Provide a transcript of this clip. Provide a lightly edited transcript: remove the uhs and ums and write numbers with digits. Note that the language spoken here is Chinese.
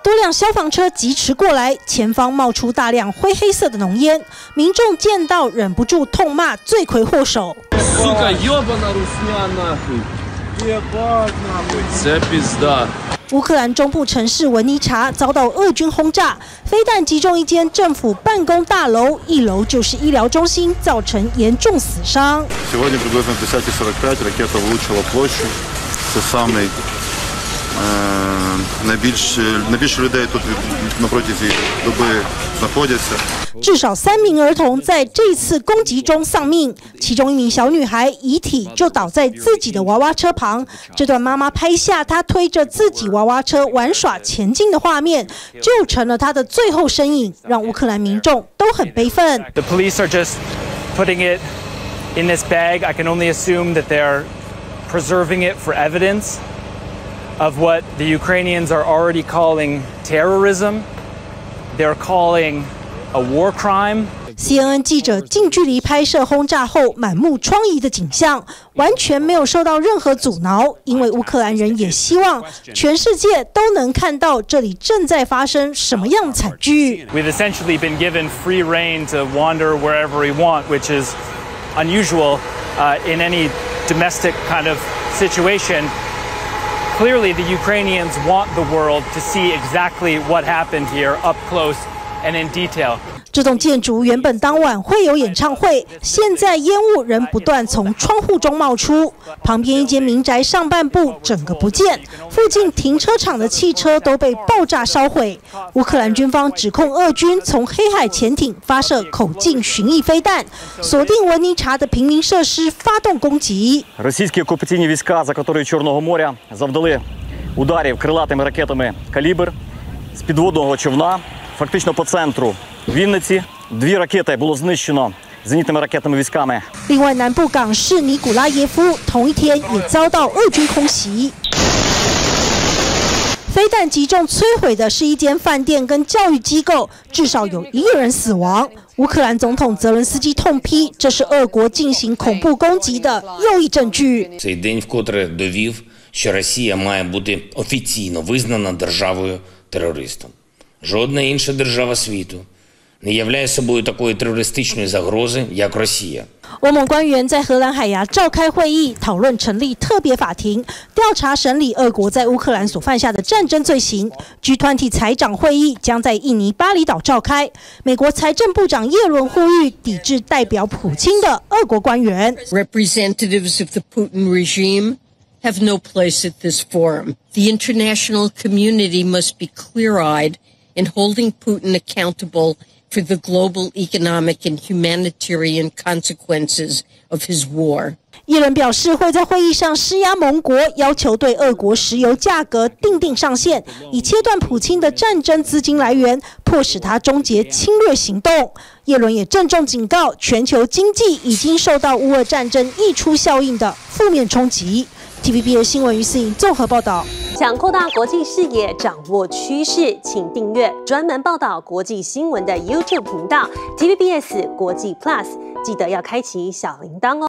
多辆消防车疾驰过来，前方冒出大量灰黑色的浓烟，民众见到忍不住痛骂罪魁祸首。 Сука, ёбана русня нахуй! Ебать нахуй! Це пизда! 乌克兰中部城市文尼察遭到俄军轰炸，飞弹击中一间政府办公大楼，1楼就是医疗中心，造成严重死伤。 Сьогодні приблизно 10:45 ракета влучила площу. Це самий найбільше людей тут на протязі доби знаходяться。 至少3名儿童在这次攻击中丧命，其中1名小女孩遗体就倒在自己的娃娃车旁。这段妈妈拍下她推着自己娃娃车玩耍前进的画面，就成了她的最后身影，让乌克兰民众都很悲愤。 The police are just putting it in this bag. I can only assume that they're preserving it for evidence of what the Ukrainians are already calling terrorism. They're calling a war crime. CNN 记者近距离拍摄轰炸后满目疮痍的景象，完全没有受到任何阻挠，因为乌克兰人也希望全世界都能看到这里正在发生什么样的惨剧。 We've essentially been given free rein to wander wherever we want, which is unusual in any domestic kind of situation. Clearly, the Ukrainians want the world to see exactly what happened here up close and in detail. 这栋建筑原本当晚会有演唱会，现在烟雾仍不断从窗户中冒出。旁边一间民宅上半部整个不见，附近停车场的汽车都被爆炸烧毁。乌克兰军方指控俄军从黑海潜艇发射口径巡弋飞弹，锁定文尼察的平民设施发动攻击。 Російські окупаційні війська з акваторії Чорного моря завдали ударів крилатими ракетами «Калібр» з підводного човна, фактично по центру Вінниці. 2 ракети було знищено зенітними ракетними військами. 另外，南部港市尼古拉耶夫同一天也遭到俄军空袭。飞弹击中摧毁的是一间饭店跟教育机构，至少有1个人死亡。乌克兰总统泽伦斯基痛批，这是俄国进行恐怖攻击的又一证据。 Цей день вкотре довів, що Росія має бути офіційно визнана державою-терористом. Жодна інша держава світу не являє собою такої терористичної загрози, як Росія. 欧盟官员在荷兰海牙召开会议，讨论成立特别法庭，调查审理俄国在乌克兰所犯下的战争罪行。G20 财长会议将在印尼巴厘岛召开。美国财政部长耶伦呼吁抵制代表普京的俄国官员。 Representatives of the Putin regime have no place at this forum. The international community must be clear-eyed in holding Putin accountable for the global economic and humanitarian consequences of his war. 耶伦表示会在会议上施压盟国，要求对俄国石油价格定上限，以切断普京的战争资金来源，迫使他终结侵略行动。耶伦也郑重警告，全球经济已经受到乌俄战争溢出效应的负面冲击。TVBS 新闻于思颖综合报道。 想扩大国际视野，掌握趋势，请订阅专门报道国际新闻的 YouTube 频道 TVBS 国际 Plus， 记得要开启小铃铛哦。